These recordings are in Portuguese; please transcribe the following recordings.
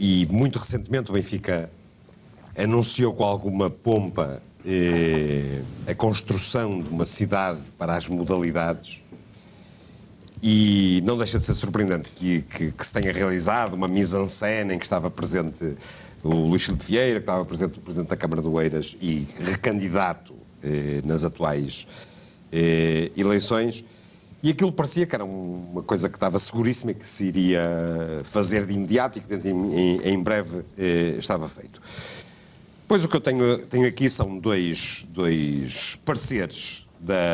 e muito recentemente o Benfica anunciou com alguma pompa a construção de uma cidade para as modalidades. E não deixa de ser surpreendente que se tenha realizado uma mise-en-scène em que estava presente o Luís Filipe Vieira, que estava presente o Presidente da Câmara do Oeiras e recandidato nas atuais eleições. E aquilo parecia que era uma coisa que estava seguríssima e que se iria fazer de imediato e que em breve estava feito. Pois o que eu tenho aqui são dois pareceres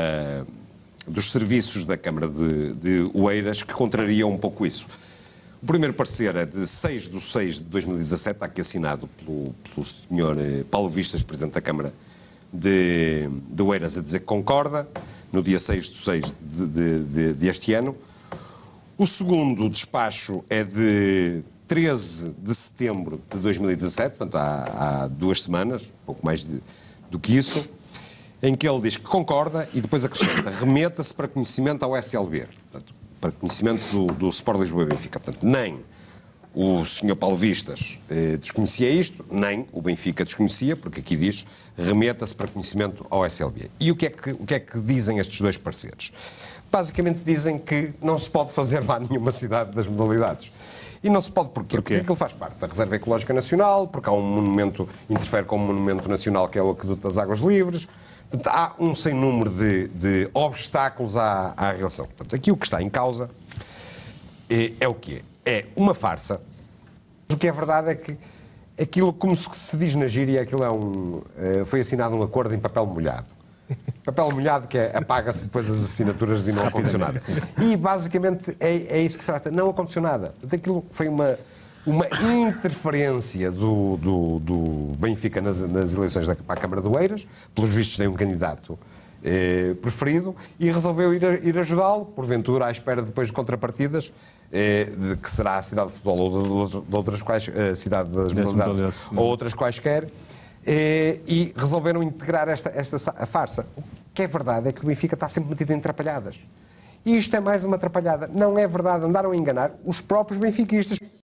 dos serviços da Câmara de Oeiras que contrariam um pouco isso. O primeiro parecer é de 6/6/2017, está aqui assinado pelo Sr. Paulo Vistas, Presidente da Câmara de Oeiras, a dizer que concorda, no dia 6/6 deste ano. O segundo despacho é de 13 de setembro de 2017, portanto há 2 semanas, pouco mais do que isso, em que ele diz que concorda e depois acrescenta: remeta-se para conhecimento ao SLB, portanto, para conhecimento do Sport Lisboa e Benfica. Portanto, nem o Sr. Paulo Vistas desconhecia isto, nem o Benfica desconhecia, porque aqui diz remeta-se para conhecimento ao SLB. E o que é que dizem estes dois pareceres? Basicamente dizem que não se pode fazer lá nenhuma cidade das modalidades. E não se pode porquê? Porque aquilo faz parte da Reserva Ecológica Nacional, porque há um monumento, interfere com um monumento nacional que é o Aqueduto das Águas Livres. Portanto, há um sem número de obstáculos à relação. Portanto, aqui o que está em causa é o quê? É uma farsa. O que é verdade é que aquilo, como se diz na gíria, aquilo foi assinado um acordo em papel molhado. Papel molhado que apaga-se depois as assinaturas de não acontecer nada. E basicamente é isso que se trata, não aconteceu nada. Portanto, aquilo foi uma interferência do Benfica nas eleições para a Câmara de Oeiras, pelos vistos tem um candidato preferido, e resolveu ir ajudá-lo, porventura à espera depois de contrapartidas, de que será a cidade de futebol ou de outras a cidade das modalidades ou outras quaisquer, e resolveram integrar esta farsa. O que é verdade é que o Benfica está sempre metido em atrapalhadas. E isto é mais uma atrapalhada. Não é verdade, andaram a enganar os próprios benfiquistas.